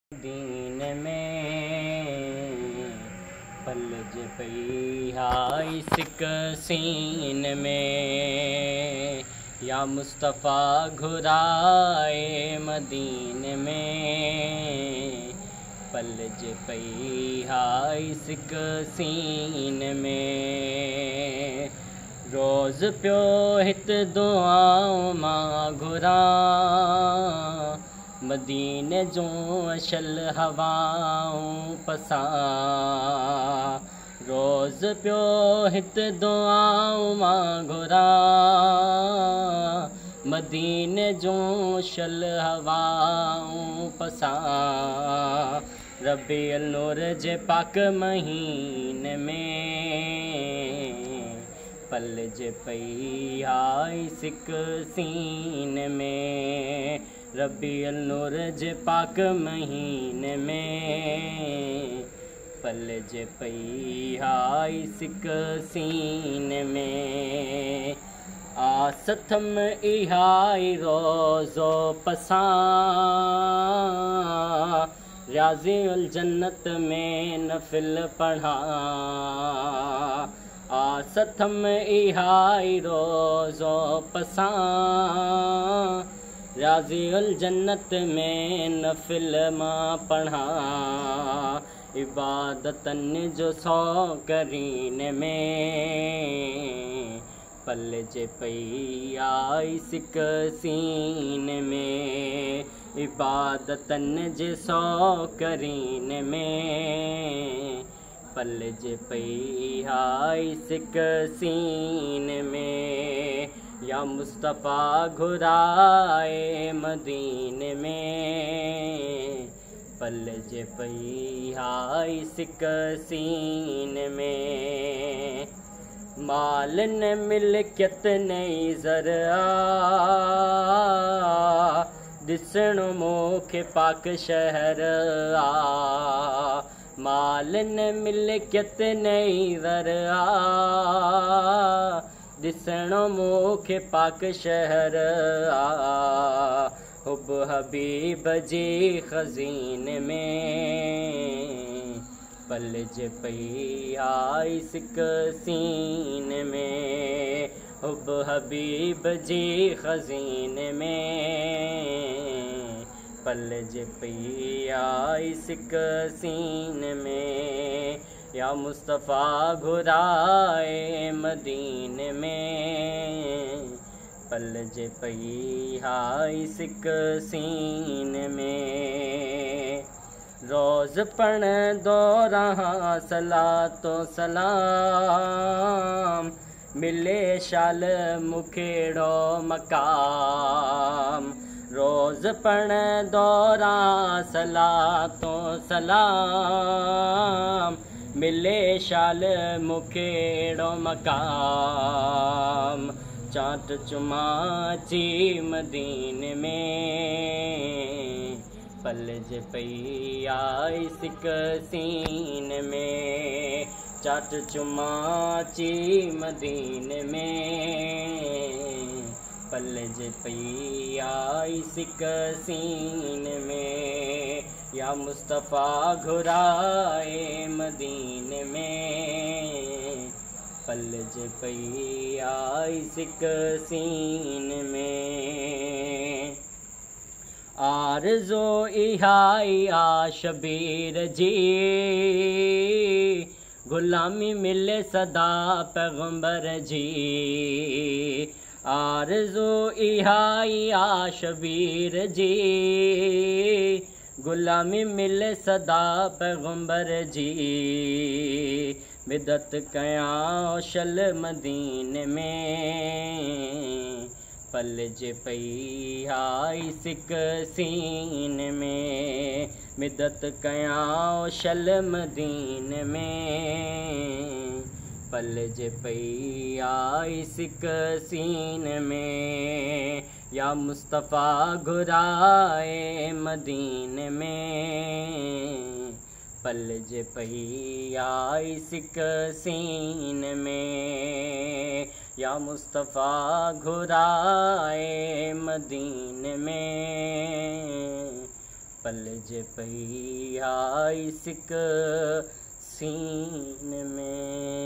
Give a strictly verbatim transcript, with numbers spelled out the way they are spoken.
दीन में पलज पई हाय सिक सीन में, या मुस्तफ़ा घुराए मदीन में पलज पई हाय सिक सीन में। रोज़ पियो हित दुआऊं मां घुरा, मदीने जो अशल हवाऊं पसां। रोज़ पियो हित दुआऊं मां घुरा, मदीने जो अशल हवाऊं पसां। रबीउल नूर जे पाक महीने में पलज पई हाय सिक सीन में। रबीउल नूर जे पाक महीने में पलज पई हाय सिक सीन में। आस थम इहाई रोज़ो पसां, रियाज़िउल जन्नत में नफिल पढ़ां। आस थम इहाई रोज़ो पसां, रियाज़िउल जन्नत में नफिल मां पढ़ां। इबादतन जो सौ करीन में पलज पई हाय सिक सीन में। इबादतन जे सौ करीन में पलज पई हाय सिक सीन में। या मुस्तफ़ा घुराए मदीन में पलज पई हाय सिक सीन में। माल न मिल्कियत नई ज़रा, ॾिसणो मूंखे पाक शहर आ। माल न मिल्कियत नई ज़रा, ॾिसणो मूंखे पाक शहर आ। हुब हबीब जी ख़ज़ीन में पलज पई हाय सिक सीन में। हुब हबीब जी ख़ज़ीन में पलज पई हाय सिक सीन में। या मुस्तफ़ा घुराए मदीन में पलज पई हाय सिक सीन में। रोज़ पढ़ दो रहा सलातो सलाम, मिले शाल मुखेड़ो मकाम। रोज़ पढ़ दो रहा सलातो सलाम, मिले शाल मुखेड़ो मकाम। चाट चुमाची मदीन में पलज पई हाय सिक सीन में। चाट चुमाची मदीन में पलज पई हाय सिक सीन में। या मुस्तफ़ा घुराए मदीन में पलज पई हाय सिक सीन में। आरज़ो इहाई आ शबीर जी, ग़ुलामी मिले सदा पैगंबर जी। आरज़ो इहाई आ शबीर जी, ग़ुलामी मिले सदा पैगंबर जी। बिदत कयां शल मदीन में पलज पई हाय सिक सीन में। बिदत कयां शल मदीन में पलज पई हाय सिक सीन में। या मुस्तफ़ा घुराए मदीन में पलज पई हाय सिक सीन में। या मुस्तफ़ा घुराए मदीन में पलज पई आ इश्क सीन में।